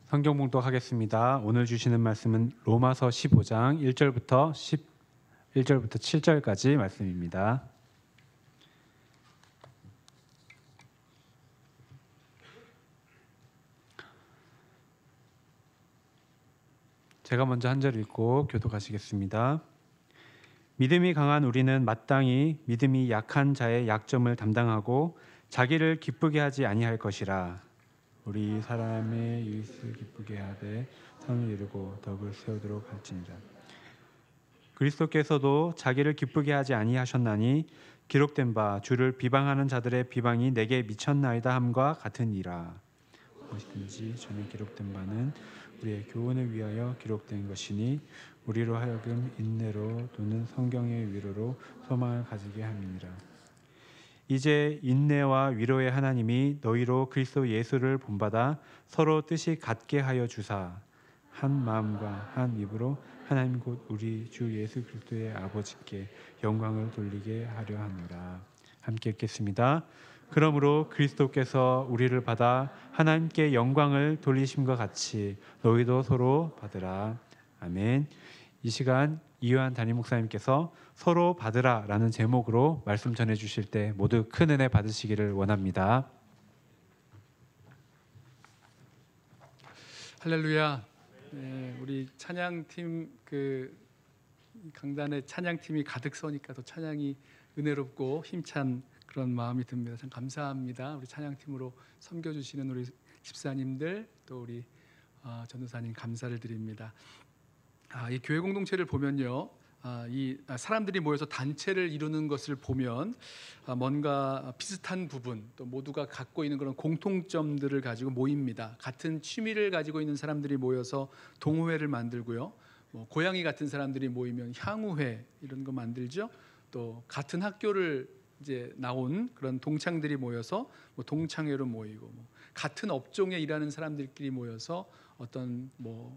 성경 봉독하겠습니다. 오늘 주시는 말씀은 로마서 15장 1절부터 7절까지 말씀입니다. 제가 먼저 한 절 읽고 교독하시겠습니다. 믿음이 강한 우리는 마땅히 믿음이 약한 자의 약점을 담당하고 자기를 기쁘게 하지 아니할 것이라. 우리 사람의 유익을 기쁘게 하되 선을 이루고 덕을 세우도록 할지니라. 그리스도께서도 자기를 기쁘게 하지 아니하셨나니 기록된 바 주를 비방하는 자들의 비방이 내게 미쳤나이다 함과 같으니라. 무엇이든지 전에 기록된 바는 우리의 교훈을 위하여 기록된 것이니 우리로 하여금 인내로 또는 성경의 위로로 소망을 가지게 함이니라. 이제 인내와 위로의 하나님이 너희로 그리스도 예수를 본받아 서로 뜻이 같게 하여 주사 한 마음과 한 입으로 하나님 곧 우리 주 예수 그리스도의 아버지께 영광을 돌리게 하려 하노라. 함께 읽겠습니다. 그러므로 그리스도께서 우리를 받아 하나님께 영광을 돌리심과 같이 너희도 서로 받으라. 아멘. 이 시간 이요한 담임 목사님께서 서로 받으라 라는 제목으로 말씀 전해 주실 때 모두 큰 은혜 받으시기를 원합니다. 할렐루야. 네, 우리 찬양팀 강단의 찬양팀이 가득 서니까 더 찬양이 은혜롭고 힘찬 그런 마음이 듭니다. 참 감사합니다. 우리 찬양팀으로 섬겨주시는 우리 집사님들 또 우리 전도사님 감사를 드립니다. 이 교회 공동체를 보면요, 이 사람들이 모여서 단체를 이루는 것을 보면 뭔가 비슷한 부분 또 모두가 갖고 있는 그런 공통점들을 가지고 모입니다. 같은 취미를 가지고 있는 사람들이 모여서 동호회를 만들고요. 고양이 같은 사람들이 모이면 향우회 이런 거 만들죠. 또 같은 학교를 이제 나온 그런 동창들이 모여서 동창회로 모이고 같은 업종에 일하는 사람들끼리 모여서 어떤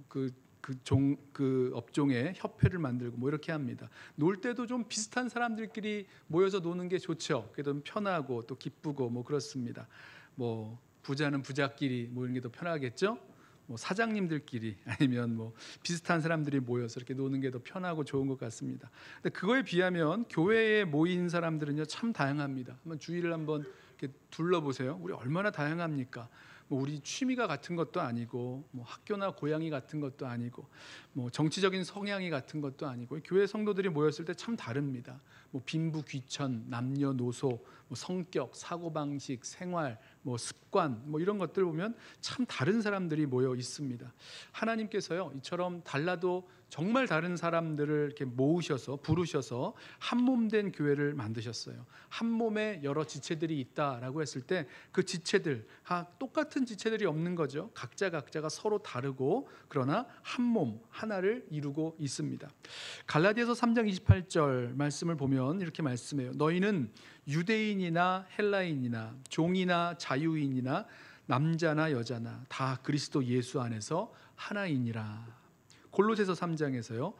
그 업종의 협회를 만들고 이렇게 합니다. 놀 때도 좀 비슷한 사람들끼리 모여서 노는 게 좋죠. 그게 더 편하고 또 기쁘고 그렇습니다. 부자는 부자끼리 모이는 게 더 편하겠죠. 사장님들끼리 아니면 비슷한 사람들이 모여서 이렇게 노는 게 더 편하고 좋은 것 같습니다. 근데 그거에 비하면 교회에 모인 사람들은요 참 다양합니다. 한번 주위를 한번 이렇게 둘러보세요. 우리 얼마나 다양합니까? 우리 취미가 같은 것도 아니고 학교나 고향이 같은 것도 아니고 정치적인 성향이 같은 것도 아니고 교회 성도들이 모였을 때 참 다릅니다. 빈부 귀천, 남녀노소, 성격, 사고방식, 생활, 습관 이런 것들 보면 참 다른 사람들이 모여 있습니다. 하나님께서요 이처럼 달라도 정말 다른 사람들을 이렇게 모으셔서 부르셔서 한 몸 된 교회를 만드셨어요. 한 몸에 여러 지체들이 있다라고 했을 때 그 지체들 똑같은 지체들이 없는 거죠. 각자가 서로 다르고 그러나 한 몸 하나를 이루고 있습니다. 갈라디아서 3장 28절 말씀을 보면 이렇게 말씀해요. 너희는 유대인이나 헬라인이나 종이나 자유인이나 남자나 여자나 다 그리스도 예수 안에서 하나이니라. 골로새서 3장에서요.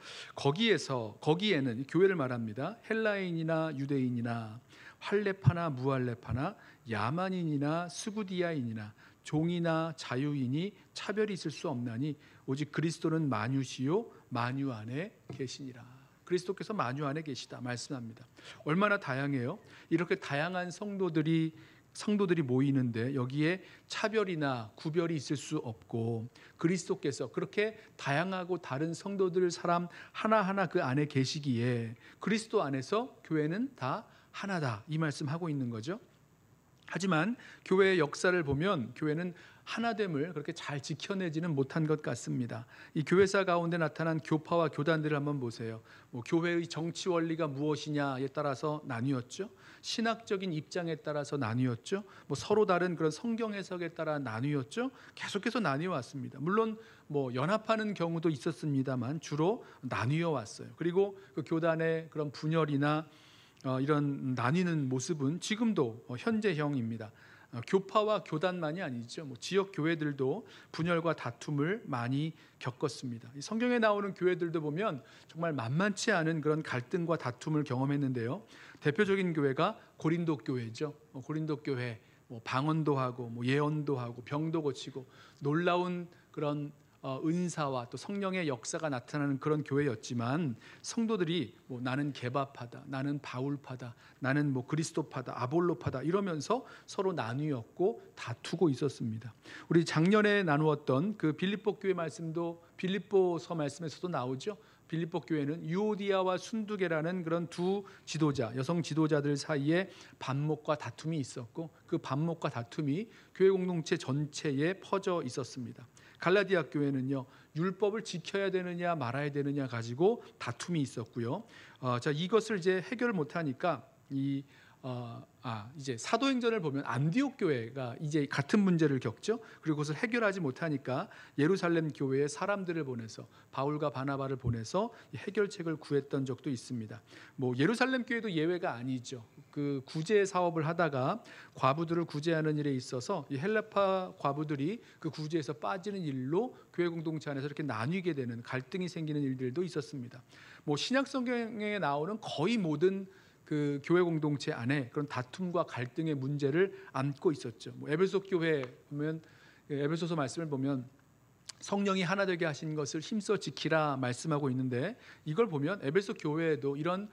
거기에는 교회를 말합니다. 헬라인이나 유대인이나 할례파나 무할례파나 야만인이나 스구디아인이나 종이나 자유인이 차별이 있을 수 없나니 오직 그리스도는 만유시요 만유 안에 계시니라. 그리스도께서 만유 안에 계시다 말씀합니다. 얼마나 다양해요. 이렇게 다양한 성도들이 모이는데 여기에 차별이나 구별이 있을 수 없고 그리스도께서 그렇게 다양하고 다른 성도들 사람 하나하나 그 안에 계시기에 그리스도 안에서 교회는 다 하나다 이 말씀하고 있는 거죠. 하지만 교회의 역사를 보면 교회는 하나됨을 그렇게 잘 지켜내지는 못한 것 같습니다. 이 교회사 가운데 나타난 교파와 교단들을 한번 보세요. 교회의 정치 원리가 무엇이냐에 따라서 나뉘었죠. 신학적인 입장에 따라서 나뉘었죠. 서로 다른 그런 성경 해석에 따라 나뉘었죠. 계속해서 나뉘어 왔습니다. 물론 연합하는 경우도 있었습니다만 주로 나뉘어 왔어요. 그리고 그 교단의 그런 분열이나 이런 나뉘는 모습은 지금도 현재형입니다. 교파와 교단만이 아니죠. 지역 교회들도 분열과 다툼을 많이 겪었습니다. 성경에 나오는 교회들도 보면 정말 만만치 않은 그런 갈등과 다툼을 경험했는데요. 대표적인 교회가 고린도 교회죠. 고린도 교회 방언도 하고 예언도 하고 병도 고치고 놀라운 그런 은사와 또 성령의 역사가 나타나는 그런 교회였지만 성도들이 뭐 나는 게바파다, 나는 바울파다, 나는 뭐 그리스도파다, 아볼로파다 이러면서 서로 나뉘었고 다투고 있었습니다. 우리 작년에 나누었던 그 빌립보 교회 말씀도 빌립보서 말씀에서도 나오죠. 빌립보 교회는 유오디아와 순두계라는 그런 두 지도자, 여성 지도자들 사이에 반목과 다툼이 있었고 그 반목과 다툼이 교회 공동체 전체에 퍼져 있었습니다. 갈라디아 교회는요, 율법을 지켜야 되느냐 말아야 되느냐 가지고 다툼이 있었고요. 자, 이것을 이제 해결을 못하니까 이제 사도행전을 보면 안디옥 교회가 이제 같은 문제를 겪죠. 그리고 그것을 해결하지 못하니까 예루살렘 교회에 사람들을 보내서 바울과 바나바를 보내서 해결책을 구했던 적도 있습니다. 뭐 예루살렘 교회도 예외가 아니죠. 그 구제 사업을 하다가 과부들을 구제하는 일에 있어서 이 헬라파 과부들이 그 구제에서 빠지는 일로 교회 공동체 안에서 이렇게 나뉘게 되는 갈등이 생기는 일들도 있었습니다. 뭐 신약 성경에 나오는 거의 모든 그 교회 공동체 안에 그런 다툼과 갈등의 문제를 안고 있었죠. 뭐 에베소 교회 보면 에베소서 말씀을 보면 성령이 하나 되게 하신 것을 힘써 지키라 말씀하고 있는데 이걸 보면 에베소 교회에도 이런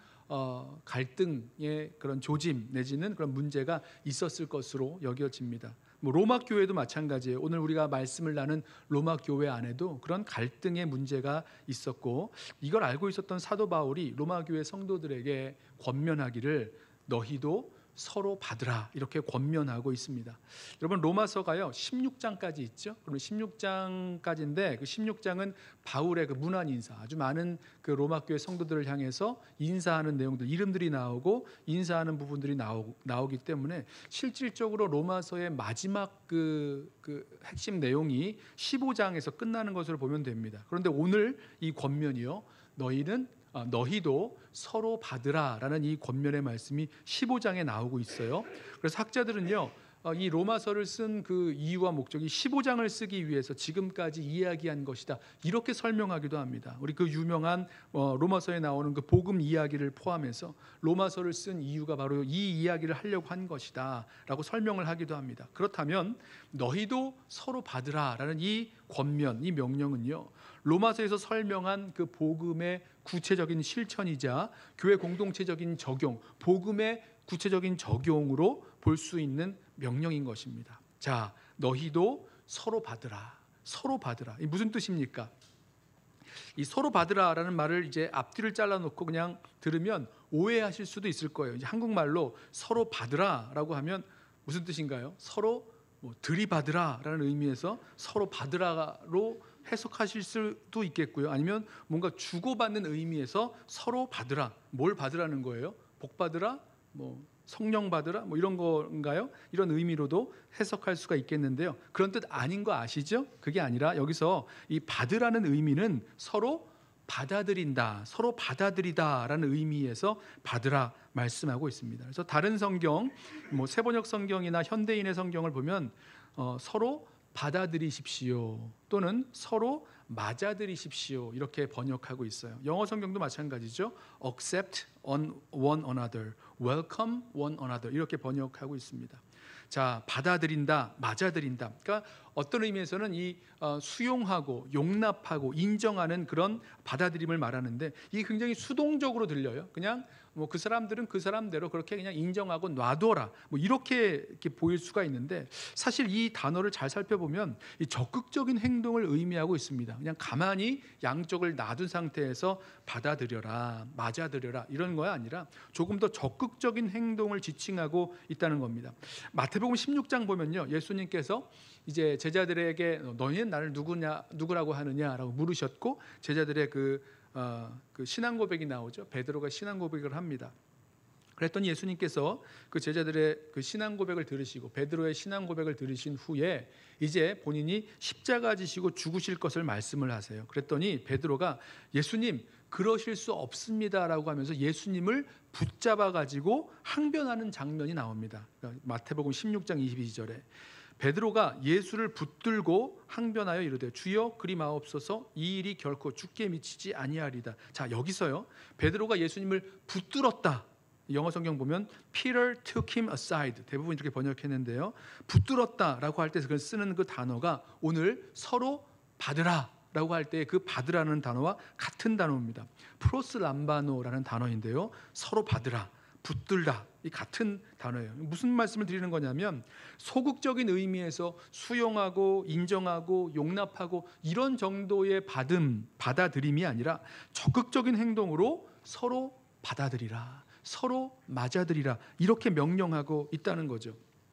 갈등의 그런 조짐 내지는 그런 문제가 있었을 것으로 여겨집니다. 뭐 로마 교회도 마찬가지예요. 오늘 우리가 말씀을 나눈 로마 교회 안에도 그런 갈등의 문제가 있었고 이걸 알고 있었던 사도 바울이 로마 교회 성도들에게 권면하기를 너희도 서로 받으라 이렇게 권면하고 있습니다. 여러분 로마서가요 16장까지 있죠. 그러면 16장까지인데 그 16장은 바울의 그 문안 인사, 아주 많은 그 로마 교회 성도들을 향해서 인사하는 내용들, 이름들이 나오고 인사하는 부분들이 나오기 때문에 실질적으로 로마서의 마지막 그 핵심 내용이 15장에서 끝나는 것으로 보면 됩니다. 그런데 오늘 이 권면이요, 너희도 서로 받으라라는 이 권면의 말씀이 15장에 나오고 있어요. 그래서 학자들은요, 이 로마서를 쓴 그 이유와 목적이 15장을 쓰기 위해서 지금까지 이야기한 것이다 이렇게 설명하기도 합니다. 우리 그 유명한 로마서에 나오는 그 복음 이야기를 포함해서 로마서를 쓴 이유가 바로 이 이야기를 하려고 한 것이다라고 설명을 하기도 합니다. 그렇다면 너희도 서로 받으라라는 이 권면, 이 명령은요, 로마서에서 설명한 그 복음의 구체적인 실천이자 교회 공동체적인 적용, 복음의 구체적인 적용으로 볼 수 있는 명령인 것입니다. 자, 너희도 서로 받으라. 서로 받으라. 이 무슨 뜻입니까? 이 서로 받으라라는 말을 이제 앞뒤를 잘라놓고 그냥 들으면 오해하실 수도 있을 거예요. 이제 한국말로 서로 받으라라고 하면 무슨 뜻인가요? 서로 들이받으라라는 의미에서 서로 받으라로 해석하실 수도 있겠고요. 아니면 뭔가 주고받는 의미에서 서로 받으라. 뭘 받으라는 거예요? 복 받으라? 뭐 성령 받으라? 뭐 이런 건가요? 이런 의미로도 해석할 수가 있겠는데요. 그런 뜻 아닌 거 아시죠? 그게 아니라 여기서 이 받으라는 의미는 서로 받아들인다, 서로 받아들이다라는 의미에서 받으라 말씀하고 있습니다. 그래서 다른 성경, 뭐 세번역 성경이나 현대인의 성경을 보면 서로 받아들이십시오 또는 서로 맞아들이십시오 이렇게 번역하고 있어요. 영어 성경도 마찬가지죠. Accept one another, welcome one another 이렇게 번역하고 있습니다. 자, 받아들인다, 맞아들인다. 그러니까 어떤 의미에서는 이 수용하고 용납하고 인정하는 그런 받아들임을 말하는데 이게 굉장히 수동적으로 들려요. 그냥 뭐 그 사람들은 그 사람대로 그렇게 그냥 인정하고 놔둬라 뭐 이렇게 보일 수가 있는데 사실 이 단어를 잘 살펴보면 이 적극적인 행동을 의미하고 있습니다. 그냥 가만히 양쪽을 놔둔 상태에서 받아들여라, 맞아들여라 이런 거야 아니라 조금 더 적극적인 행동을 지칭하고 있다는 겁니다. 마태복음 16장 보면요, 예수님께서 이제 제자들에게 너희는 나를 누구라고 하느냐라고 물으셨고 제자들의 그 신앙 고백이 나오죠. 베드로가 신앙 고백을 합니다. 그랬더니 예수님께서 그 제자들의 그 신앙 고백을 들으시고 베드로의 신앙 고백을 들으신 후에 이제 본인이 십자가 지시고 죽으실 것을 말씀을 하세요. 그랬더니 베드로가 예수님 그러실 수 없습니다라고 하면서 예수님을 붙잡아 가지고 항변하는 장면이 나옵니다. 그러니까 마태복음 16장 22절에 베드로가 예수를 붙들고 항변하여 이르되 주여 그리 마옵소서 이 일이 결코 죽게 미치지 아니하리다. 자, 여기서요 베드로가 예수님을 붙들었다. 영어 성경 보면 Peter took him aside 대부분 이렇게 번역했는데요, 붙들었다라고 할 때 그걸 쓰는 그 단어가 오늘 서로 받으라라고 할 때 그 받으라는 단어와 같은 단어입니다. 프로스람바노라는 단어인데요. 서로 받으라, 붙들다, 이 같은 단어예요. 무슨 말씀을 드리는 거냐면 소극적인 의미에서 수용하고 인정하고 용납하고 이런 정도의 받아들임이 아니라 적극적인 행동으로 서로 받아들이라, 서로 맞아들이라, 이렇게 명령하고 있다는 거죠.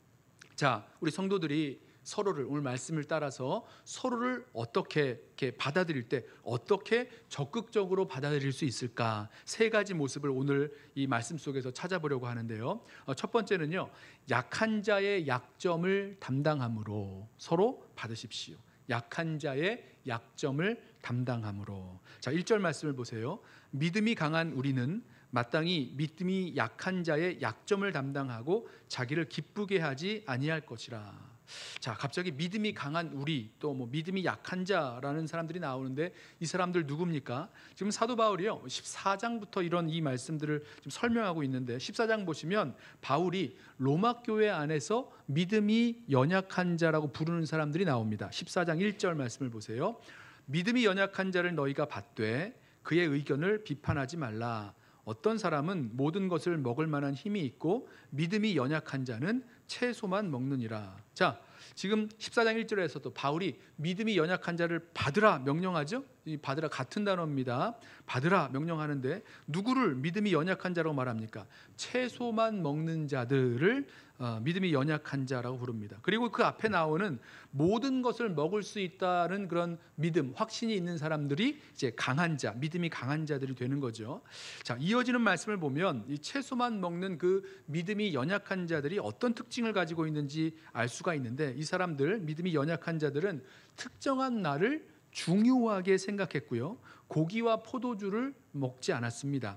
자, 우리 성도들이 서로를, 오늘 말씀을 따라서 서로를 어떻게 이렇게 받아들일 때 어떻게 적극적으로 받아들일 수 있을까, 세 가지 모습을 오늘 이 말씀 속에서 찾아보려고 하는데요. 첫 번째는요, 약한 자의 약점을 담당함으로 서로 받으십시오. 약한 자의 약점을 담당함으로. 자, 1절 말씀을 보세요. 믿음이 강한 우리는 마땅히 믿음이 약한 자의 약점을 담당하고 자기를 기쁘게 하지 아니할 것이라. 자, 갑자기 믿음이 강한 우리, 또 뭐 믿음이 약한 자라는 사람들이 나오는데 이 사람들 누굽니까? 지금 사도 바울이요 14장부터 이런 이 말씀들을 지금 설명하고 있는데 14장 보시면 바울이 로마 교회 안에서 믿음이 연약한 자라고 부르는 사람들이 나옵니다. 14장 1절 말씀을 보세요. 믿음이 연약한 자를 너희가 받되 그의 의견을 비판하지 말라. 어떤 사람은 모든 것을 먹을 만한 힘이 있고 믿음이 연약한 자는 채소만 먹느니라. 자, 지금 14장 1절에서도 바울이 믿음이 연약한 자를 받으라 명령하죠. 이 받으라 같은 단어입니다. 받으라 명령하는데 누구를 믿음이 연약한 자라고 말합니까? 채소만 먹는 자들을 믿음이 연약한 자라고 부릅니다. 그리고 그 앞에 나오는 모든 것을 먹을 수 있다는 그런 믿음, 확신이 있는 사람들이 이제 강한 자, 믿음이 강한 자들이 되는 거죠. 자, 이어지는 말씀을 보면 이 채소만 먹는 그 믿음이 연약한 자들이 어떤 특징을 가지고 있는지 알 수가 있는데, 이 사람들, 믿음이 연약한 자들은 특정한 날을 중요하게 생각했고요, 고기와 포도주를 먹지 않았습니다.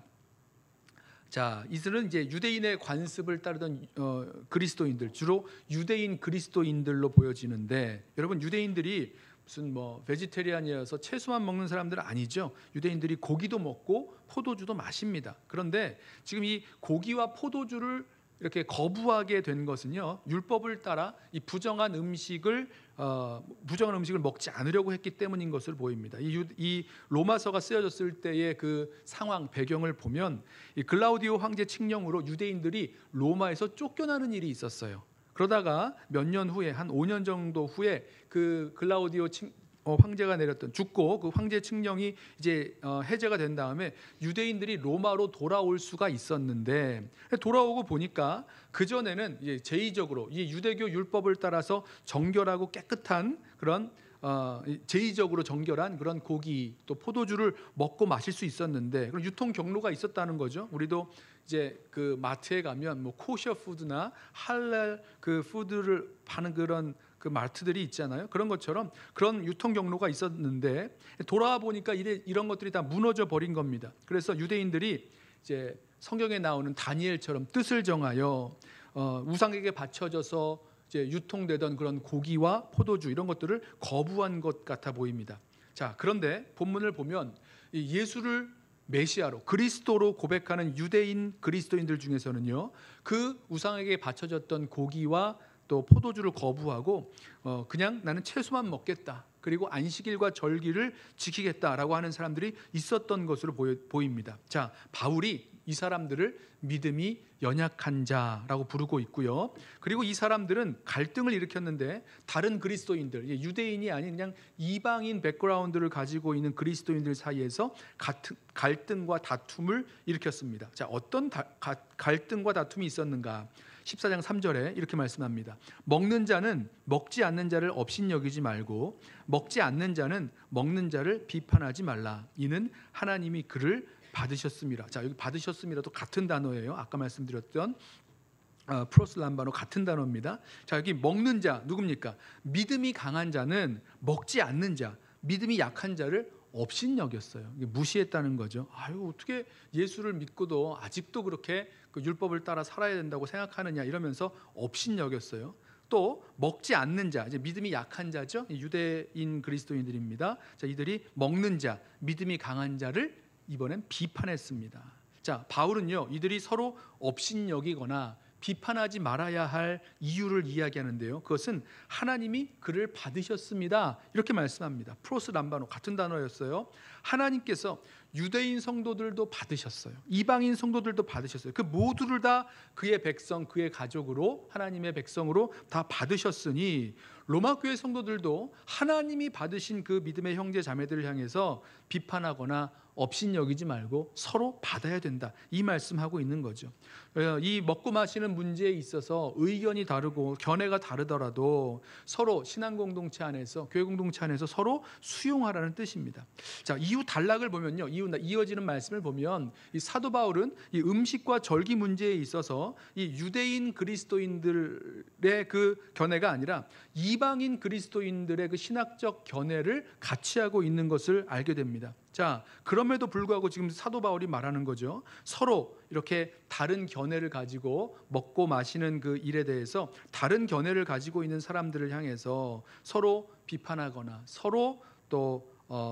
자, 이들은 이제 유대인의 관습을 따르던 그리스도인들, 주로 유대인 그리스도인들로 보여지는데, 여러분 유대인들이 무슨 뭐 베지테리안이어서 채소만 먹는 사람들은 아니죠. 유대인들이 고기도 먹고 포도주도 마십니다. 그런데 지금 이 고기와 포도주를 이렇게 거부하게 된 것은요, 율법을 따라 이 부정한 음식을 먹지 않으려고 했기 때문인 것을 보입니다. 이 로마서가 쓰여졌을 때의 그 상황 배경을 보면 이 글라우디오 황제 칙령으로 유대인들이 로마에서 쫓겨나는 일이 있었어요. 그러다가 몇 년 후에, 한 5년 정도 후에 그 글라우디오 황제가 죽고 그 황제 칙령이 이제 해제가 된 다음에 유대인들이 로마로 돌아올 수가 있었는데, 돌아오고 보니까 그 전에는 이제 제의적으로 이 유대교 율법을 따라서 정결하고 깨끗한 그런 제의적으로 정결한 그런 고기 또 포도주를 먹고 마실 수 있었는데, 그런 유통 경로가 있었다는 거죠. 우리도 이제 그 마트에 가면 뭐 코셔 푸드나 할랄 그 푸드를 파는 그런 그 마트들이 있잖아요. 그런 것처럼 그런 유통 경로가 있었는데 돌아와 보니까 이런 것들이 다 무너져 버린 겁니다. 그래서 유대인들이 이제 성경에 나오는 다니엘처럼 뜻을 정하여 우상에게 바쳐져서 이제 유통되던 그런 고기와 포도주 이런 것들을 거부한 것 같아 보입니다. 자, 그런데 본문을 보면 이 예수를 메시아로, 그리스도로 고백하는 유대인 그리스도인들 중에서는요, 그 우상에게 바쳐졌던 고기와 또 포도주를 거부하고 그냥 나는 채소만 먹겠다, 그리고 안식일과 절기를 지키겠다라고 하는 사람들이 있었던 것으로 보입니다. 자, 바울이 이 사람들을 믿음이 연약한 자라고 부르고 있고요. 그리고 이 사람들은 갈등을 일으켰는데, 다른 그리스도인들, 유대인이 아닌 그냥 이방인 백그라운드를 가지고 있는 그리스도인들 사이에서 갈등과 다툼을 일으켰습니다. 자, 어떤 갈등과 다툼이 있었는가? 14장 3절에 이렇게 말씀합니다. 먹는 자는 먹지 않는 자를 업신여기지 말고 먹지 않는 자는 먹는 자를 비판하지 말라. 이는 하나님이 그를 받으셨습니다. 자, 여기 받으셨습니다도 같은 단어예요. 아까 말씀드렸던 프로슬람바노 같은 단어입니다. 자, 여기 먹는 자 누굽니까? 믿음이 강한 자는 먹지 않는 자, 믿음이 약한 자를 업신여겼어요. 무시했다는 거죠. 아유, 어떻게 예수를 믿고도 아직도 그렇게 그 율법을 따라 살아야 된다고 생각하느냐 이러면서 업신여겼어요. 또 먹지 않는 자, 이제 믿음이 약한 자죠. 유대인 그리스도인들입니다. 자, 이들이 먹는 자, 믿음이 강한 자를 이번엔 비판했습니다. 자, 바울은요, 이들이 서로 업신여기거나 비판하지 말아야 할 이유를 이야기하는데요. 그것은 하나님이 그를 받으셨습니다. 이렇게 말씀합니다. 프로스 람바노 같은 단어였어요. 하나님께서 유대인 성도들도 받으셨어요. 이방인 성도들도 받으셨어요. 그 모두를 다 그의 백성, 그의 가족으로, 하나님의 백성으로 다 받으셨으니 로마 교회 성도들도 하나님이 받으신 그 믿음의 형제 자매들을 향해서 비판하거나 업신여기지 말고 서로 받아야 된다. 이 말씀하고 있는 거죠. 이 먹고 마시는 문제에 있어서 의견이 다르고 견해가 다르더라도 서로 신앙 공동체 안에서, 교회 공동체 안에서 서로 수용하라는 뜻입니다. 자, 이후 단락을 보면요, 이어지는 말씀을 보면 이 사도 바울은 이 음식과 절기 문제에 있어서 이 유대인 그리스도인들의 그 견해가 아니라 이방인 그리스도인들의 그 신학적 견해를 같이 하고 있는 것을 알게 됩니다. 자, 그럼에도 불구하고 지금 사도 바울이 말하는 거죠. 서로 이렇게 다른 견해를 가지고 먹고 마시는 그 일에 대해서 다른 견해를 가지고 있는 사람들을 향해서 서로 비판하거나 서로 또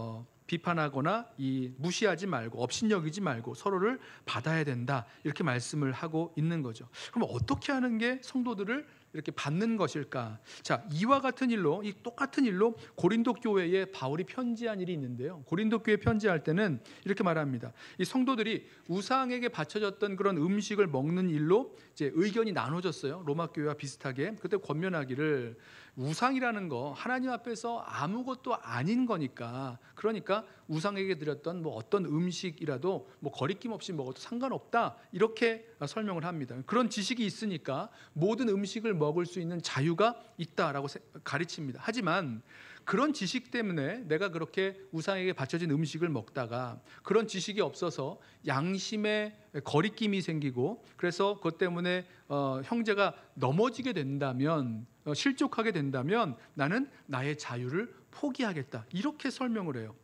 비판하거나 무시하지 말고 업신여기지 말고 서로를 받아야 된다. 이렇게 말씀을 하고 있는 거죠. 그럼 어떻게 하는 게 성도들을 이렇게 받는 것일까? 자, 이와 같은 일로, 이 똑같은 일로 고린도 교회에 바울이 편지한 일이 있는데요. 고린도 교회 편지할 때는 이렇게 말합니다. 이 성도들이 우상에게 바쳐졌던 그런 음식을 먹는 일로 이제 의견이 나눠졌어요. 로마 교회와 비슷하게. 그때 권면하기를 우상이라는 거 하나님 앞에서 아무것도 아닌 거니까, 그러니까 우상에게 드렸던 뭐 어떤 음식이라도 뭐 거리낌 없이 먹어도 상관없다, 이렇게 설명을 합니다. 그런 지식이 있으니까 모든 음식을 먹을 수 있는 자유가 있다라고 가르칩니다. 하지만 그런 지식 때문에 내가 그렇게 우상에게 바쳐진 음식을 먹다가 그런 지식이 없어서 양심에 거리낌이 생기고 그래서 그것 때문에 형제가 넘어지게 된다면, 실족하게 된다면 나는 나의 자유를 포기하겠다, 이렇게 설명을 해요.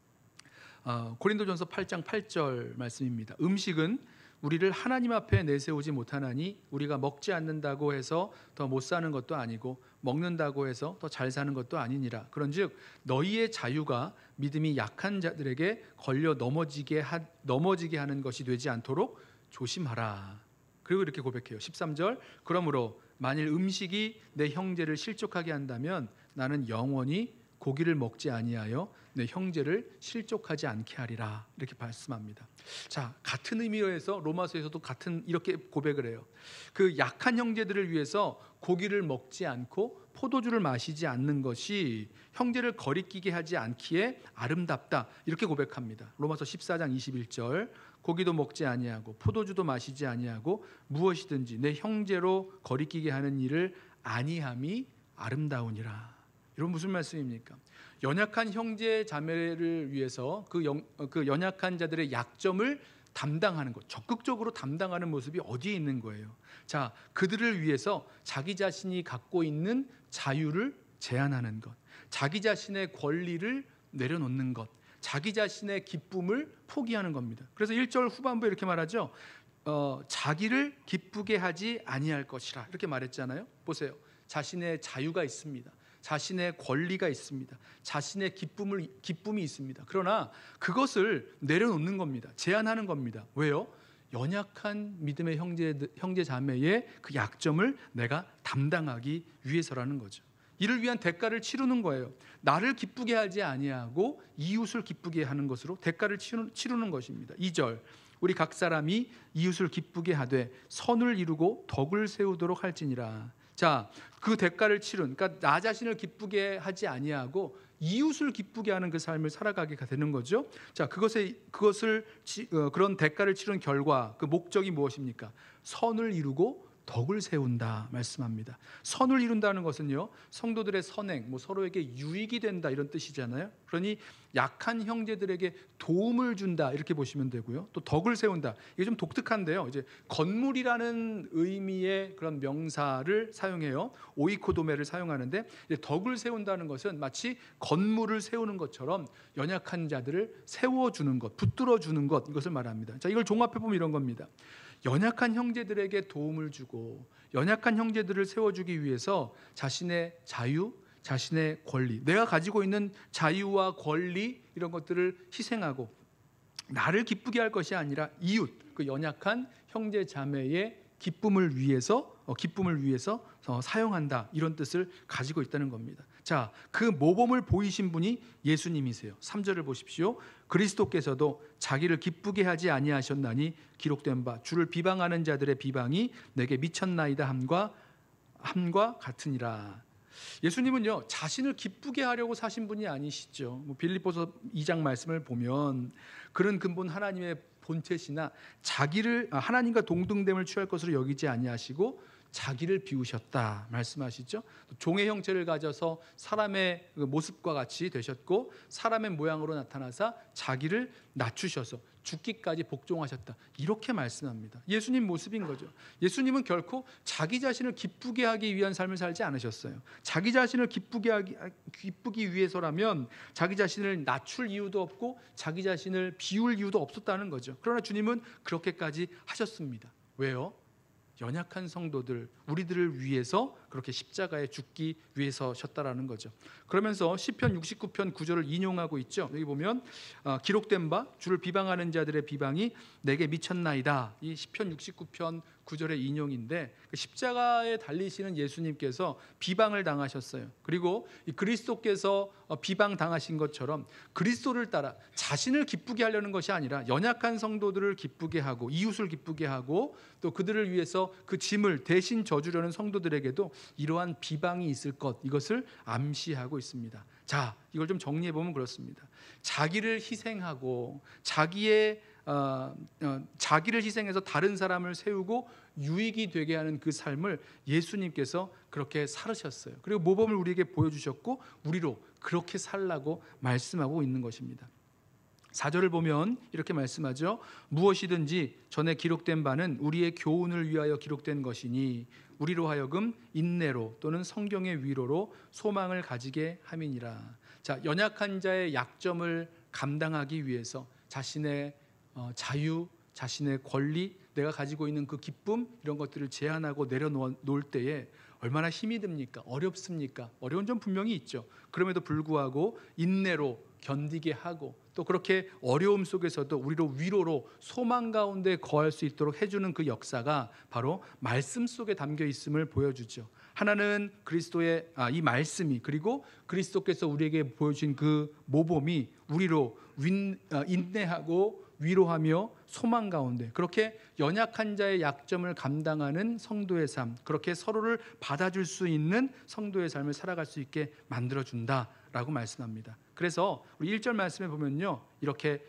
고린도전서 8장 8절 말씀입니다. 음식은 우리를 하나님 앞에 내세우지 못하나니 우리가 먹지 않는다고 해서 더 못 사는 것도 아니고 먹는다고 해서 더 잘 사는 것도 아니니라. 그런즉 너희의 자유가 믿음이 약한 자들에게 걸려 넘어지게 하는 것이 되지 않도록 조심하라. 그리고 이렇게 고백해요. 13절, 그러므로 만일 음식이 내 형제를 실족하게 한다면 나는 영원히 고기를 먹지 아니하여 내 형제를 실족하지 않게 하리라. 이렇게 말씀합니다. 자, 같은 의미로 해서 로마서에서도 이렇게 고백을 해요. 그 약한 형제들을 위해서 고기를 먹지 않고 포도주를 마시지 않는 것이 형제를 거리끼게 하지 않기에 아름답다, 이렇게 고백합니다. 로마서 14장 21절, 고기도 먹지 아니하고 포도주도 마시지 아니하고 무엇이든지 내 형제로 거리끼게 하는 일을 아니함이 아름다우니라. 이런 무슨 말씀입니까? 연약한 형제 자매를 위해서 그 연약한 자들의 약점을 담당하는 것, 적극적으로 담당하는 모습이 어디에 있는 거예요? 자, 그들을 위해서 자기 자신이 갖고 있는 자유를 제한하는 것, 자기 자신의 권리를 내려놓는 것, 자기 자신의 기쁨을 포기하는 겁니다. 그래서 1절 후반부에 이렇게 말하죠. 자기를 기쁘게 하지 아니할 것이라, 이렇게 말했잖아요. 보세요. 자신의 자유가 있습니다. 자신의 권리가 있습니다. 자신의 기쁨이 있습니다. 그러나 그것을 내려놓는 겁니다. 제한하는 겁니다. 왜요? 연약한 믿음의 형제 자매의 그 약점을 내가 담당하기 위해서라는 거죠. 이를 위한 대가를 치르는 거예요. 나를 기쁘게 하지 아니하고 이웃을 기쁘게 하는 것으로 대가를 치르는 것입니다. 2절, 우리 각 사람이 이웃을 기쁘게 하되 선을 이루고 덕을 세우도록 할지니라. 자, 그 대가를 치른, 그러니까 나 자신을 기쁘게 하지 아니하고 이웃을 기쁘게 하는 그 삶을 살아가게 되는 거죠. 자, 그런 대가를 치른 결과 그 목적이 무엇입니까? 선을 이루고 덕을 세운다 말씀합니다. 선을 이룬다는 것은요, 성도들의 선행, 서로에게 유익이 된다, 이런 뜻이잖아요. 그러니 약한 형제들에게 도움을 준다, 이렇게 보시면 되고요. 또 덕을 세운다, 이게 좀 독특한데요. 이제 건물이라는 의미의 그런 명사를 사용해요. 오이코도메를 사용하는데, 덕을 세운다는 것은 마치 건물을 세우는 것처럼 연약한 자들을 세워주는 것, 붙들어 주는 것, 이것을 말합니다. 자, 이걸 종합해 보면 이런 겁니다. 연약한 형제들에게 도움을 주고 연약한 형제들을 세워주기 위해서 자신의 자유, 자신의 권리, 내가 가지고 있는 자유와 권리, 이런 것들을 희생하고 나를 기쁘게 할 것이 아니라 이웃, 그 연약한 형제 자매의 기쁨을 위해서 사용한다, 이런 뜻을 가지고 있다는 겁니다. 자, 그 모범을 보이신 분이 예수님이세요. 3절을 보십시오. 그리스도께서도 자기를 기쁘게 하지 아니하셨나니 기록된 바 주를 비방하는 자들의 비방이 내게 미쳤나이다 함과 같으니라. 예수님은요, 자신을 기쁘게 하려고 사신 분이 아니시죠. 빌립보서 2장 말씀을 보면 그는 근본 하나님의 본체시나 자기를 하나님과 동등됨을 취할 것으로 여기지 아니하시고 자기를 비우셨다 말씀하시죠. 종의 형체를 가져서 사람의 모습과 같이 되셨고 사람의 모양으로 나타나사 자기를 낮추셔서 죽기까지 복종하셨다, 이렇게 말씀합니다. 예수님 모습인 거죠. 예수님은 결코 자기 자신을 기쁘게 하기 위한 삶을 살지 않으셨어요. 자기 자신을 기쁘기 위해서라면 자기 자신을 낮출 이유도 없고 자기 자신을 비울 이유도 없었다는 거죠. 그러나 주님은 그렇게까지 하셨습니다. 왜요? 연약한 성도들, 우리들을 위해서 그렇게 십자가에 죽기 위해서셨다라는 거죠. 그러면서 시편 69편 9절을 인용하고 있죠. 여기 보면 기록된 바 주를 비방하는 자들의 비방이 내게 미쳤나이다. 이 시편 69편 9절의 인용인데, 십자가에 달리시는 예수님께서 비방을 당하셨어요. 그리고 이 그리스도께서 비방 당하신 것처럼 그리스도를 따라 자신을 기쁘게 하려는 것이 아니라 연약한 성도들을 기쁘게 하고 이웃을 기쁘게 하고 또 그들을 위해서 그 짐을 대신 져주려는 성도들에게도 이러한 비방이 있을 것, 이것을 암시하고 있습니다. 자, 이걸 좀 정리해 보면 그렇습니다. 자기를 희생하고 자기를 희생해서 다른 사람을 세우고 유익이 되게 하는 그 삶을 예수님께서 그렇게 살으셨어요. 그리고 모범을 우리에게 보여주셨고 우리로 그렇게 살라고 말씀하고 있는 것입니다. 4절을 보면 이렇게 말씀하죠. 무엇이든지 전에 기록된 바는 우리의 교훈을 위하여 기록된 것이니 우리로 하여금 인내로 또는 성경의 위로로 소망을 가지게 함이니라. 자, 연약한 자의 약점을 감당하기 위해서 자신의 자유, 자신의 권리, 내가 가지고 있는 그 기쁨, 이런 것들을 제한하고 내려놓을 때에 얼마나 힘이 듭니까? 어렵습니까? 어려운 점 분명히 있죠. 그럼에도 불구하고 인내로 견디게 하고 또 그렇게 어려움 속에서도 우리로 위로로 소망 가운데 거할 수 있도록 해주는 그 역사가 바로 말씀 속에 담겨 있음을 보여주죠. 하나는 그리스도의 이 말씀이, 그리고 그리스도께서 우리에게 보여주신 그 모범이 우리로 인내하고 위로하며 소망 가운데 그렇게 연약한 자의 약점을 감당하는 성도의 삶, 그렇게 서로를 받아줄 수 있는 성도의 삶을 살아갈 수 있게 만들어준다라고 말씀합니다. 그래서 우리 1절 말씀에 보면요, 이렇게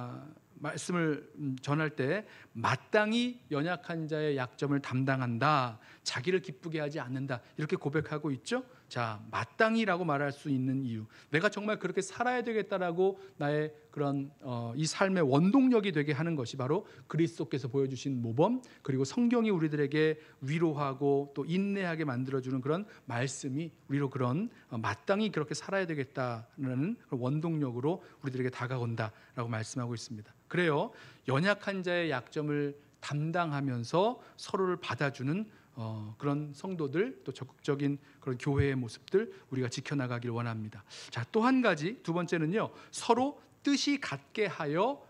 말씀을 전할 때 마땅히 연약한 자의 약점을 담당한다, 자기를 기쁘게 하지 않는다, 이렇게 고백하고 있죠. 자, 마땅히라고 말할 수 있는 이유, 내가 정말 그렇게 살아야 되겠다라고 나의 그런 이 삶의 원동력이 되게 하는 것이 바로 그리스도께서 보여주신 모범, 그리고 성경이 우리들에게 위로하고 또 인내하게 만들어주는 그런 말씀이 우리로 그런 마땅히 그렇게 살아야 되겠다는 원동력으로 우리들에게 다가온다라고 말씀하고 있습니다. 그래요, 연약한 자의 약점을 담당하면서 서로를 받아주는 그런 성도들, 또 적극적인 그런 교회의 모습들 우리가 지켜나가길 원합니다. 자, 또 한 가지, 두 번째는요, 서로 뜻이 같게 하여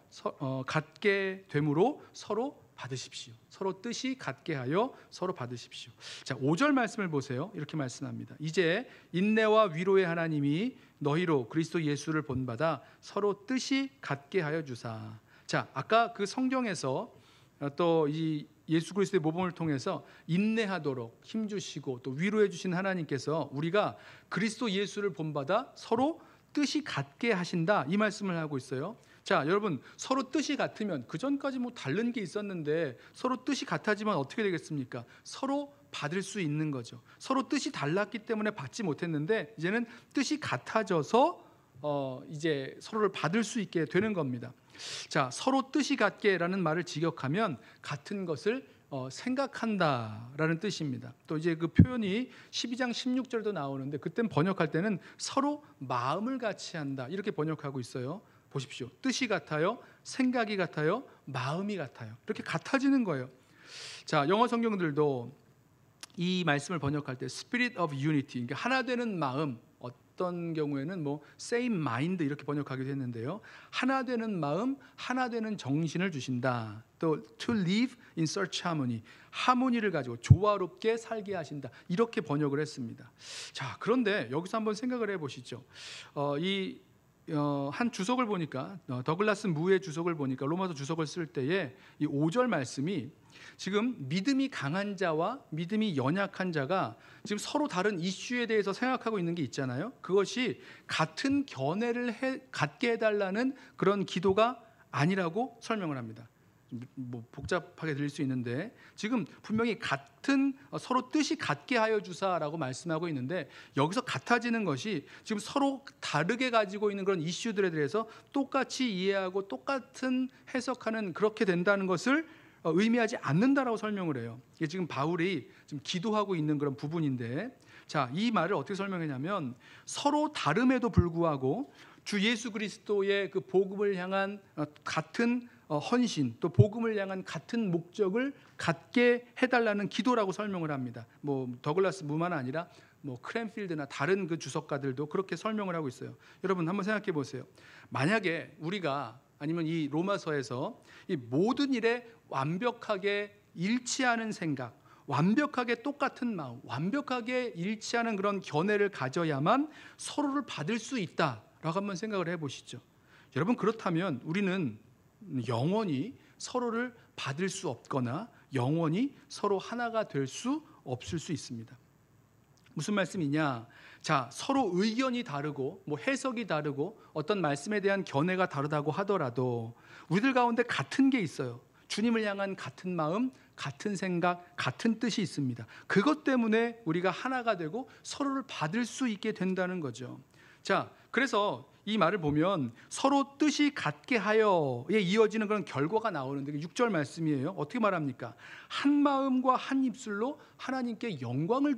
같게 됨으로 서로 받으십시오. 서로 뜻이 같게 하여 서로 받으십시오. 자, 5절 말씀을 보세요. 이렇게 말씀합니다. 이제 인내와 위로의 하나님이 너희로 그리스도 예수를 본받아 서로 뜻이 같게 하여 주사. 자, 아까 그 성경에서 또 이 예수 그리스도의 모범을 통해서 인내하도록 힘주시고 또 위로해 주신 하나님께서 우리가 그리스도 예수를 본받아 서로 뜻이 같게 하신다, 이 말씀을 하고 있어요. 자, 여러분, 서로 뜻이 같으면 그전까지 뭐 다른 게 있었는데 서로 뜻이 같아지면 어떻게 되겠습니까? 서로 받을 수 있는 거죠. 서로 뜻이 달랐기 때문에 받지 못했는데 이제는 뜻이 같아져서 이제 서로를 받을 수 있게 되는 겁니다. 자, 서로 뜻이 같게라는 말을 직역하면 같은 것을 생각한다라는 뜻입니다. 또 이제 그 표현이 12장 16절도 나오는데 그땐 번역할 때는 서로 마음을 같이 한다, 이렇게 번역하고 있어요. 보십시오. 뜻이 같아요, 생각이 같아요, 마음이 같아요. 이렇게 같아지는 거예요. 자, 영어 성경들도 이 말씀을 번역할 때 Spirit of Unity, 그러니까 하나 되는 마음, 어떤 경우에는 뭐 same mind 이렇게 번역하기도 했는데요. 하나 되는 마음, 하나 되는 정신을 주신다. 또 to live in such harmony, 하모니를 가지고 조화롭게 살게 하신다. 이렇게 번역을 했습니다. 자, 그런데 여기서 한번 생각을 해보시죠. 한 주석을 보니까 더글라스 무의 주석을 보니까 로마서 주석을 쓸 때에 이 5절 말씀이 지금 믿음이 강한 자와 믿음이 연약한 자가 지금 서로 다른 이슈에 대해서 생각하고 있는 게 있잖아요. 그것이 같은 견해를 갖게 해달라는 그런 기도가 아니라고 설명을 합니다. 뭐 복잡하게 들릴 수 있는데 지금 분명히 같은 서로 뜻이 같게 하여 주사라고 말씀하고 있는데 여기서 같아지는 것이 지금 서로 다르게 가지고 있는 그런 이슈들에 대해서 똑같이 이해하고 똑같은 해석하는 그렇게 된다는 것을 의미하지 않는다라고 설명을 해요. 이게 지금 바울이 지금 기도하고 있는 그런 부분인데, 자, 이 말을 어떻게 설명했냐면 서로 다름에도 불구하고 주 예수 그리스도의 그 복음을 향한 같은 헌신, 또 복음을 향한 같은 목적을 갖게 해달라는 기도라고 설명을 합니다. 뭐 더글라스 무만 아니라 뭐 크랜필드나 다른 그 주석가들도 그렇게 설명을 하고 있어요. 여러분 한번 생각해 보세요. 만약에 우리가 아니면 이 로마서에서 이 모든 일에 완벽하게 일치하는 생각, 완벽하게 똑같은 마음, 완벽하게 일치하는 그런 견해를 가져야만 서로를 받을 수 있다라고 한번 생각을 해보시죠. 여러분 그렇다면 우리는 영원히 서로를 받을 수 없거나 영원히 서로 하나가 될 수 없을 수 있습니다. 무슨 말씀이냐? 자, 서로 의견이 다르고 뭐 해석이 다르고 어떤 말씀에 대한 견해가 다르다고 하더라도 우리들 가운데 같은 게 있어요. 주님을 향한 같은 마음, 같은 생각, 같은 뜻이 있습니다. 그것 때문에 우리가 하나가 되고 서로를 받을 수 있게 된다는 거죠. 자, 그래서 이 말을 보면 서로 뜻이 같게 하여에 이어지는 그런 결과가 나오는데 6절 말씀이에요. 어떻게 말합니까? 한 마음과 한 입술로 하나님께 영광을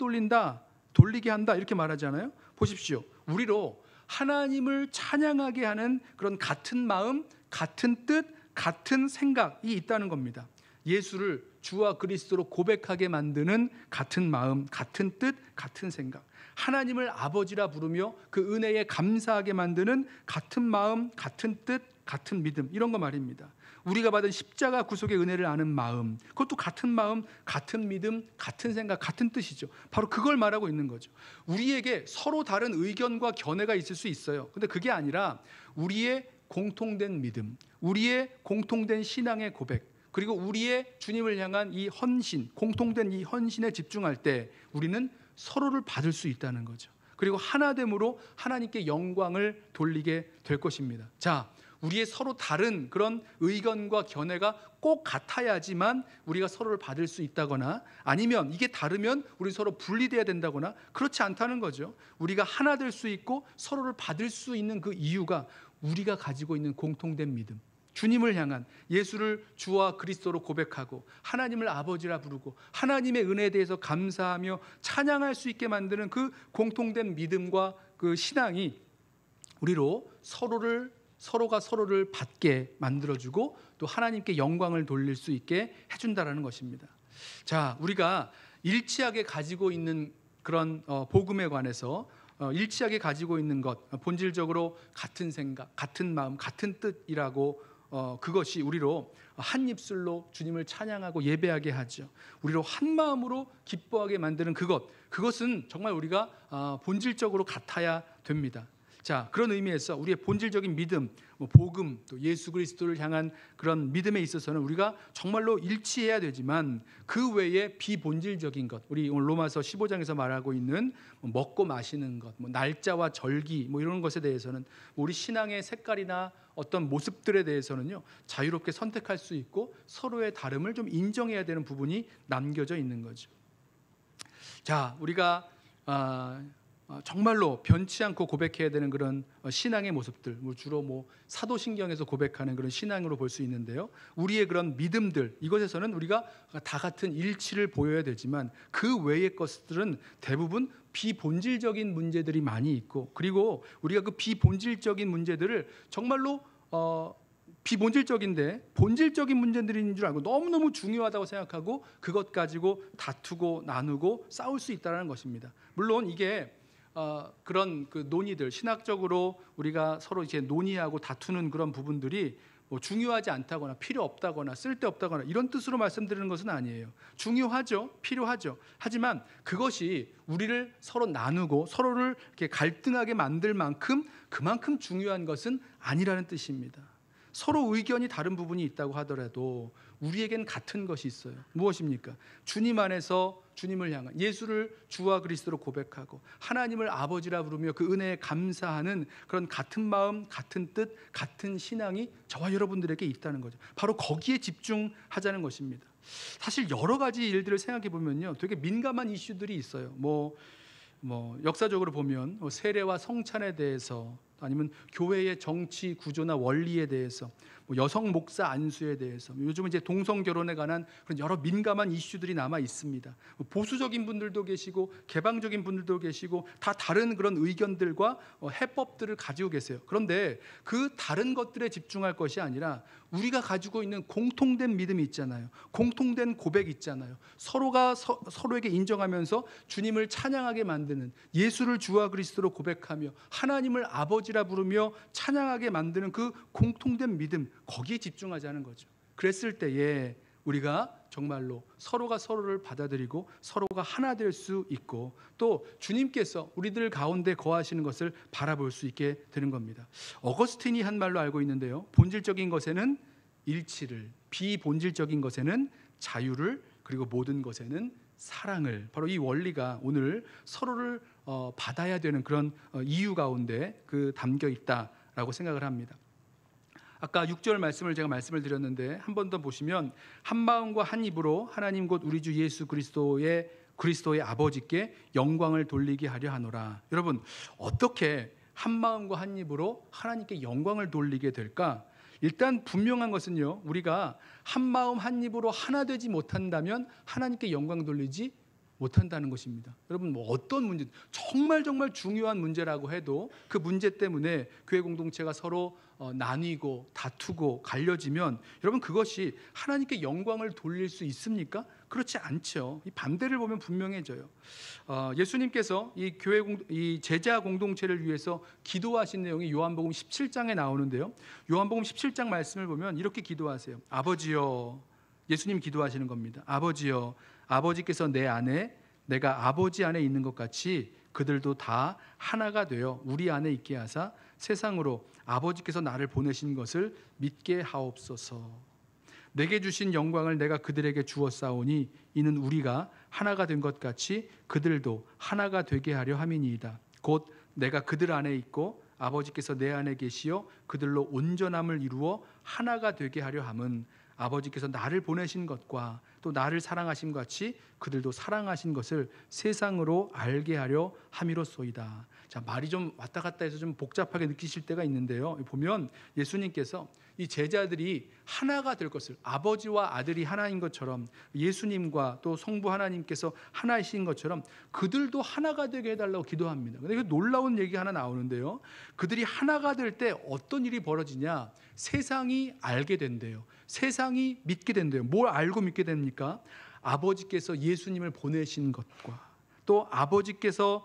돌리게 한다 이렇게 말하잖아요. 보십시오. 우리로 하나님을 찬양하게 하는 그런 같은 마음, 같은 뜻, 같은 생각이 있다는 겁니다. 예수를 주와 그리스도로 고백하게 만드는 같은 마음, 같은 뜻, 같은 생각. 하나님을 아버지라 부르며 그 은혜에 감사하게 만드는 같은 마음, 같은 뜻, 같은 믿음, 이런 거 말입니다. 우리가 받은 십자가 구속의 은혜를 아는 마음, 그것도 같은 마음, 같은 믿음, 같은 생각, 같은 뜻이죠. 바로 그걸 말하고 있는 거죠. 우리에게 서로 다른 의견과 견해가 있을 수 있어요. 근데 그게 아니라 우리의 공통된 믿음, 우리의 공통된 신앙의 고백, 그리고 우리의 주님을 향한 이 헌신, 공통된 이 헌신에 집중할 때 우리는 서로를 받을 수 있다는 거죠. 그리고 하나됨으로 하나님께 영광을 돌리게 될 것입니다. 자, 우리의 서로 다른 그런 의견과 견해가 꼭 같아야지만 우리가 서로를 받을 수 있다거나 아니면 이게 다르면 우리 서로 분리돼야 된다거나 그렇지 않다는 거죠. 우리가 하나 될 수 있고 서로를 받을 수 있는 그 이유가 우리가 가지고 있는 공통된 믿음, 주님을 향한 예수를 주와 그리스도로 고백하고 하나님을 아버지라 부르고 하나님의 은혜에 대해서 감사하며 찬양할 수 있게 만드는 그 공통된 믿음과 그 신앙이 우리로 서로가 서로를 받게 만들어주고 또 하나님께 영광을 돌릴 수 있게 해준다라는 것입니다. 자, 우리가 일치하게 가지고 있는 그런 복음에 관해서 일치하게 가지고 있는 것, 본질적으로 같은 생각, 같은 마음, 같은 뜻이라고 그것이 우리로 한 입술로 주님을 찬양하고 예배하게 하죠. 우리로 한 마음으로 기뻐하게 만드는 그것은 정말 우리가 본질적으로 같아야 됩니다. 자, 그런 의미에서 우리의 본질적인 믿음, 복음, 또 예수 그리스도를 향한 그런 믿음에 있어서는 우리가 정말로 일치해야 되지만 그 외에 비본질적인 것, 우리 오늘 로마서 15장에서 말하고 있는 먹고 마시는 것, 날짜와 절기 이런 것에 대해서는 우리 신앙의 색깔이나 어떤 모습들에 대해서는요 자유롭게 선택할 수 있고 서로의 다름을 좀 인정해야 되는 부분이 남겨져 있는 거죠. 자, 우리가 정말로 변치 않고 고백해야 되는 그런 신앙의 모습들, 주로 사도신경에서 고백하는 그런 신앙으로 볼 수 있는데요. 우리의 그런 믿음들, 이것에서는 우리가 다 같은 일치를 보여야 되지만 그 외의 것들은 대부분 비본질적인 문제들이 많이 있고, 그리고 우리가 그 비본질적인 문제들을 정말로 비본질적인데 본질적인 문제들인 줄 알고 너무너무 중요하다고 생각하고 그것 가지고 다투고 나누고 싸울 수 있다는 것입니다. 물론 이게 그런 그 논의들, 신학적으로 우리가 서로 이제 논의하고 다투는 그런 부분들이 뭐 중요하지 않다거나 필요 없다거나 쓸데없다거나 이런 뜻으로 말씀드리는 것은 아니에요. 중요하죠. 필요하죠. 하지만 그것이 우리를 서로 나누고 서로를 이렇게 갈등하게 만들 만큼 그만큼 중요한 것은 아니라는 뜻입니다. 서로 의견이 다른 부분이 있다고 하더라도 우리에겐 같은 것이 있어요. 무엇입니까? 주님 안에서 주님을 향한 예수를 주와 그리스도로 고백하고 하나님을 아버지라 부르며 그 은혜에 감사하는 그런 같은 마음, 같은 뜻, 같은 신앙이 저와 여러분들에게 있다는 거죠. 바로 거기에 집중하자는 것입니다. 사실 여러 가지 일들을 생각해 보면요, 되게 민감한 이슈들이 있어요. 뭐 역사적으로 보면 세례와 성찬에 대해서, 아니면 교회의 정치 구조나 원리에 대해서, 여성 목사 안수에 대해서, 요즘은 이제 동성 결혼에 관한 그런 여러 민감한 이슈들이 남아 있습니다. 보수적인 분들도 계시고 개방적인 분들도 계시고 다 다른 그런 의견들과 해법들을 가지고 계세요. 그런데 그 다른 것들에 집중할 것이 아니라 우리가 가지고 있는 공통된 믿음이 있잖아요. 공통된 고백이 있잖아요. 서로가 서로에게 인정하면서 주님을 찬양하게 만드는, 예수를 주와 그리스도로 고백하며 하나님을 아버지라 부르며 찬양하게 만드는 그 공통된 믿음, 거기에 집중하자는 거죠. 그랬을 때에 우리가 정말로 서로가 서로를 받아들이고 서로가 하나 될 수 있고, 또 주님께서 우리들 가운데 거하시는 것을 바라볼 수 있게 되는 겁니다. 어거스틴이 한 말로 알고 있는데요, 본질적인 것에는 일치를, 비본질적인 것에는 자유를, 그리고 모든 것에는 사랑을, 바로 이 원리가 오늘 서로를 받아야 되는 그런 이유 가운데 그 담겨 있다라고 생각을 합니다. 아까 6절 말씀을 제가 말씀을 드렸는데 한 번 더 보시면, 한 마음과 한 입으로 하나님 곧 우리 주 예수 그리스도의 아버지께 영광을 돌리게 하려 하노라. 여러분, 어떻게 한 마음과 한 입으로 하나님께 영광을 돌리게 될까? 일단 분명한 것은요, 우리가 한 마음 한 입으로 하나 되지 못한다면 하나님께 영광 돌리지 못한다는 것입니다. 여러분, 어떤 문제, 정말 중요한 문제라고 해도 그 문제 때문에 교회 공동체가 서로 나뉘고 다투고 갈려지면, 여러분, 그것이 하나님께 영광을 돌릴 수 있습니까? 그렇지 않죠. 이 반대를 보면 분명해져요. 예수님께서 이 제자 공동체를 위해서 기도하신 내용이 요한복음 17장에 나오는데요, 요한복음 17장 말씀을 보면 이렇게 기도하세요. 아버지여, 예수님 기도하시는 겁니다. 아버지여, 아버지께서 내 안에, 내가 아버지 안에 있는 것 같이 그들도 다 하나가 되어 우리 안에 있게 하사 세상으로 아버지께서 나를 보내신 것을 믿게 하옵소서. 내게 주신 영광을 내가 그들에게 주었사오니 이는 우리가 하나가 된 것 같이 그들도 하나가 되게 하려 함이니이다. 곧 내가 그들 안에 있고 아버지께서 내 안에 계시어 그들로 온전함을 이루어 하나가 되게 하려 함은 아버지께서 나를 보내신 것과 또 나를 사랑하신 같이 그들도 사랑하신 것을 세상으로 알게 하려 함이로소이다. 자, 말이 좀 왔다 갔다 해서 좀 복잡하게 느끼실 때가 있는데요, 보면 예수님께서 이 제자들이 하나가 될 것을, 아버지와 아들이 하나인 것처럼 예수님과 또 성부 하나님께서 하나이신 것처럼 그들도 하나가 되게 해달라고 기도합니다. 근데 놀라운 얘기 하나 나오는데요, 그들이 하나가 될 때 어떤 일이 벌어지냐? 세상이 알게 된대요. 세상이 믿게 된대요. 뭘 알고 믿게 됩니까? 아버지께서 예수님을 보내신 것과 또 아버지께서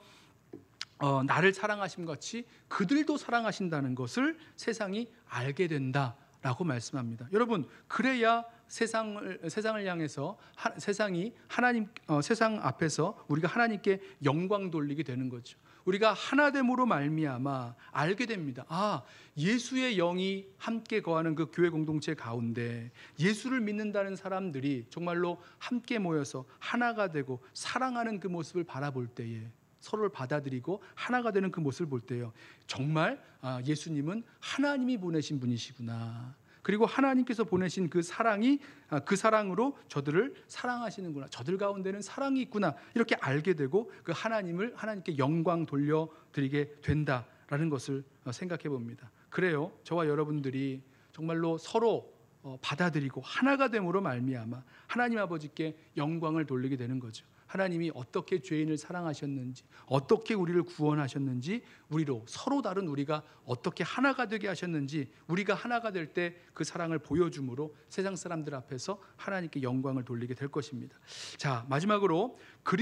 나를 사랑하신 것 같이 그들도 사랑하신다는 것을 세상이 알게 된다라고 말씀합니다. 여러분, 그래야 세상을 향해서 세상이 세상 앞에서 우리가 하나님께 영광 돌리게 되는 거죠. 우리가 하나됨으로 말미암아 알게 됩니다. 아, 예수의 영이 함께 거하는 그 교회 공동체 가운데 예수를 믿는다는 사람들이 정말로 함께 모여서 하나가 되고 사랑하는 그 모습을 바라볼 때에, 서로를 받아들이고 하나가 되는 그 모습을 볼 때요, 정말 예수님은 하나님이 보내신 분이시구나, 그리고 하나님께서 보내신 그 사랑이 그 사랑으로 저들을 사랑하시는구나, 저들 가운데는 사랑이 있구나, 이렇게 알게 되고 그 하나님께 영광 돌려드리게 된다라는 것을 생각해 봅니다. 그래요, 저와 여러분들이 정말로 서로 받아들이고 하나가 됨으로 말미암아 하나님 아버지께 영광을 돌리게 되는 거죠. 하나님이 어떻게 죄인을 사랑하셨는지, 어떻게 우리를 구원하셨는지, 우리로 서로 다른 우리가 어떻게 하나가 되게 하셨는지, 우리가 하나가 될 때 그 사랑을 보여줌으로 세상 사람들 앞에서 하나님께 영광을 돌리게 될 것입니다. 자, 마지막으로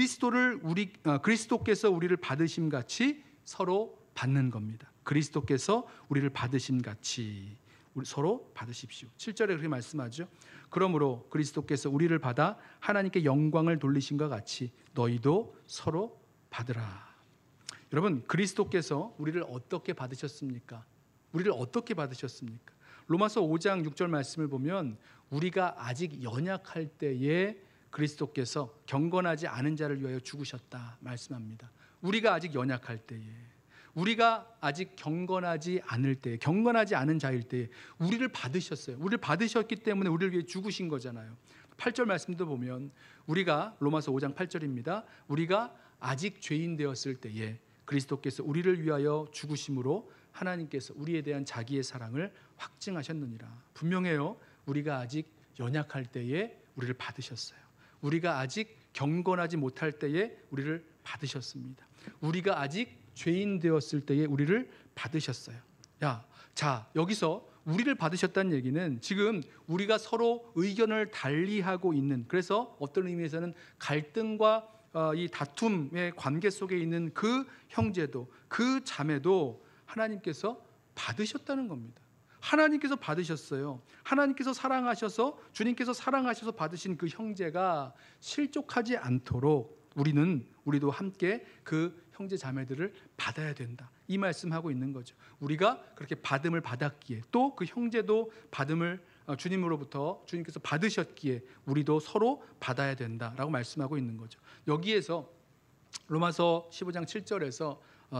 그리스도께서 우리를 받으심 같이 서로 받는 겁니다. 그리스도께서 우리를 받으심 같이 우리 서로 받으십시오. 7절에 그렇게 말씀하죠. 그러므로 그리스도께서 우리를 받아 하나님께 영광을 돌리신 것 같이 너희도 서로 받으라. 여러분, 그리스도께서 우리를 어떻게 받으셨습니까? 우리를 어떻게 받으셨습니까? 로마서 5장 6절 말씀을 보면 우리가 아직 연약할 때에 그리스도께서 경건하지 않은 자를 위하여 죽으셨다 말씀합니다. 우리가 아직 연약할 때에, 우리가 아직 경건하지 않을 때, 경건하지 않은 자일 때 우리를 받으셨어요. 우리를 받으셨기 때문에 우리를 위해 죽으신 거잖아요. 8절 말씀도 보면 우리가, 로마서 5장 8절입니다. 우리가 아직 죄인 되었을 때에 그리스도께서 우리를 위하여 죽으심으로 하나님께서 우리에 대한 자기의 사랑을 확증하셨느니라. 분명해요. 우리가 아직 연약할 때에 우리를 받으셨어요. 우리가 아직 경건하지 못할 때에 우리를 받으셨습니다. 우리가 아직 죄인 되었을 때에 우리를 받으셨어요. 자, 여기서 우리를 받으셨다는 얘기는 지금 우리가 서로 의견을 달리하고 있는, 그래서 어떤 의미에서는 갈등과 이 다툼의 관계 속에 있는 그 형제도, 그 자매도 하나님께서 받으셨다는 겁니다. 하나님께서 받으셨어요. 하나님께서 사랑하셔서, 주님께서 사랑하셔서 받으신 그 형제가 실족하지 않도록 우리도 함께 그 형제 자매들을 받아야 된다. 이 말씀하고 있는 거죠. 우리가 그렇게 받음을 받았기에, 또 그 형제도 받음을 주님으로부터 주님께서 받으셨기에 우리도 서로 받아야 된다라고 말씀하고 있는 거죠. 여기에서 로마서 15장 7절에서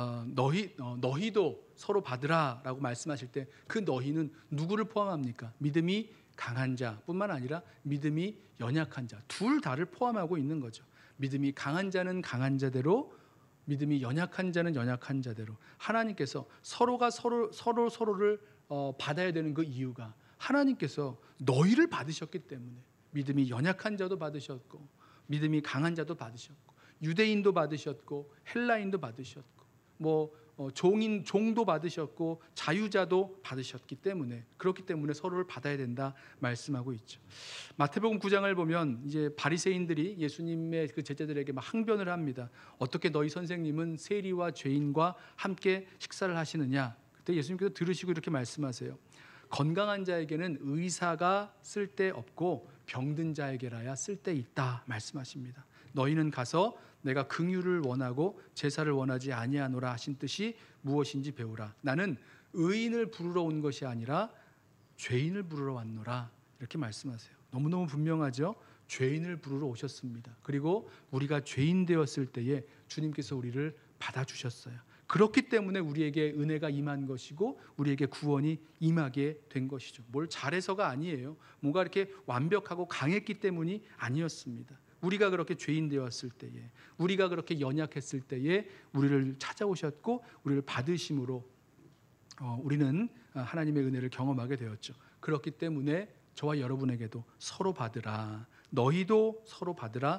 너희도 서로 받으라라고 말씀하실 때 그 너희는 누구를 포함합니까? 믿음이 강한 자뿐만 아니라 믿음이 연약한 자, 둘 다를 포함하고 있는 거죠. 믿음이 강한 자는 강한 자대로, 믿음이 연약한 자는 연약한 자대로 하나님께서 서로가 서로를 받아야 되는 그 이유가 하나님께서 너희를 받으셨기 때문에, 믿음이 연약한 자도 받으셨고 믿음이 강한 자도 받으셨고 유대인도 받으셨고 헬라인도 받으셨고 종도 받으셨고 자유자도 받으셨기 때문에, 그렇기 때문에 서로를 받아야 된다 말씀하고 있죠. 마태복음 9장을 보면 이제 바리새인들이 예수님의 그 제자들에게 막 항변을 합니다. 어떻게 너희 선생님은 세리와 죄인과 함께 식사를 하시느냐? 그때 예수님께서 들으시고 이렇게 말씀하세요. 건강한 자에게는 의사가 쓸데없고 병든 자에게라야 쓸데있다 말씀하십니다. 너희는 가서 내가 긍휼을 원하고 제사를 원하지 아니하노라 하신 뜻이 무엇인지 배우라. 나는 의인을 부르러 온 것이 아니라 죄인을 부르러 왔노라. 이렇게 말씀하세요. 너무너무 분명하죠. 죄인을 부르러 오셨습니다. 그리고 우리가 죄인 되었을 때에 주님께서 우리를 받아주셨어요. 그렇기 때문에 우리에게 은혜가 임한 것이고 우리에게 구원이 임하게 된 것이죠. 뭘 잘해서가 아니에요. 뭔가 이렇게 완벽하고 강했기 때문이 아니었습니다. 우리가 그렇게 죄인 되었을 때에, 우리가 그렇게 연약했을 때에 우리를 찾아오셨고 우리를 받으심으로 우리는 하나님의 은혜를 경험하게 되었죠. 그렇기 때문에 저와 여러분에게도 서로 받으라, 너희도 서로 받으라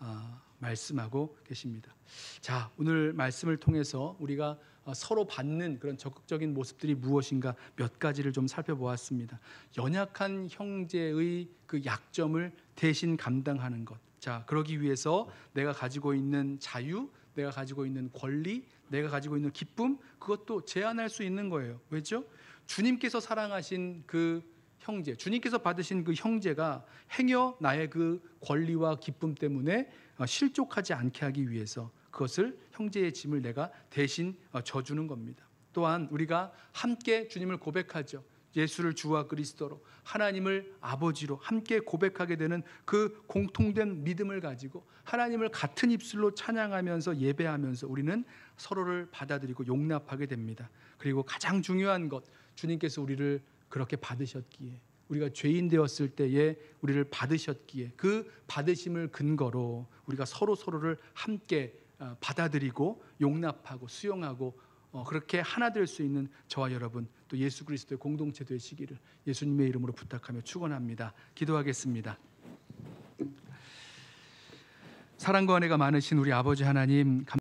말씀하고 계십니다. 자, 오늘 말씀을 통해서 우리가 서로 받는 그런 적극적인 모습들이 무엇인가 몇 가지를 좀 살펴보았습니다. 연약한 형제의 그 약점을 대신 감당하는 것. 자, 그러기 위해서 내가 가지고 있는 자유, 내가 가지고 있는 권리, 내가 가지고 있는 기쁨, 그것도 제한할 수 있는 거예요. 왜죠? 주님께서 사랑하신 그 형제, 주님께서 받으신 그 형제가 행여 나의 그 권리와 기쁨 때문에 실족하지 않게 하기 위해서 그것을, 형제의 짐을 내가 대신 져주는 겁니다. 또한 우리가 함께 주님을 고백하죠. 예수를 주와 그리스도로, 하나님을 아버지로 함께 고백하게 되는 그 공통된 믿음을 가지고 하나님을 같은 입술로 찬양하면서 예배하면서 우리는 서로를 받아들이고 용납하게 됩니다. 그리고 가장 중요한 것, 주님께서 우리를 그렇게 받으셨기에, 우리가 죄인 되었을 때에 우리를 받으셨기에 그 받으심을 근거로 우리가 서로를 함께 받아들이고 용납하고 수용하고 그렇게 하나 될 수 있는 저와 여러분, 또 예수 그리스도의 공동체 되시기를 예수님의 이름으로 부탁하며 축원합니다. 기도하겠습니다. 사랑과 은혜가 많으신 우리 아버지 하나님